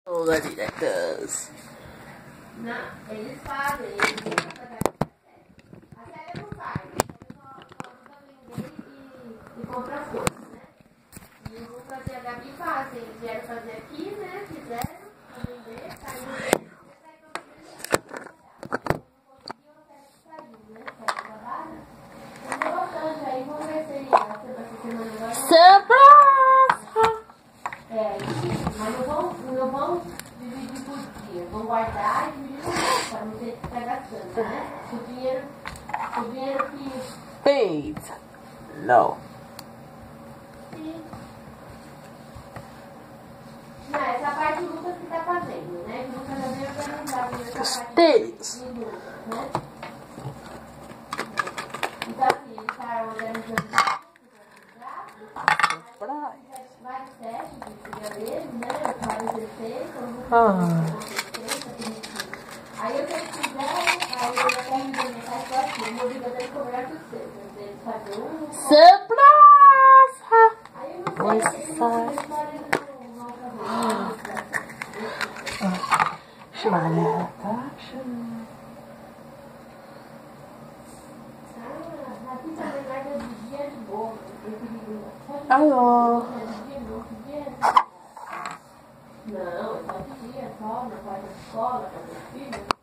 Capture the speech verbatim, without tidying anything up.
Olá, diretas. Não, eles fazem, eles ficam fazendo. A Célia não faz, a Célia só ajuda a vender e, e compra as coisas, né? E o Lucas e a Gabi fazem, eles vieram fazer aqui, né? Fizeram pra vender, saiu. Surpresa! É, mas não vão, não vão dividir por dia, vão guardar e dividir por dia, para não ter que ficar gastando, né? O dinheiro, o dinheiro que... Pizza. Não. que... Não, essa parte o Lucas que está fazendo, né? O Lucas já veio organizado nessa parte Deles. de Lucas, né? Então assim, ele está organizando vários testes de brigadeiro, né? Várias receitas, Ah. aí eu tenho que fizer, aí eu até me dei mensagem para assim, meu brigadeiro cobrado dos seus, eles fazem um... Surpresa! Aí eu não sei, eles não vão fazer. Schmale. Ah, aqui também vai ter dia de boa, eu queria... Alô? Não, é só dia, só na quarta de escola, para os filhos.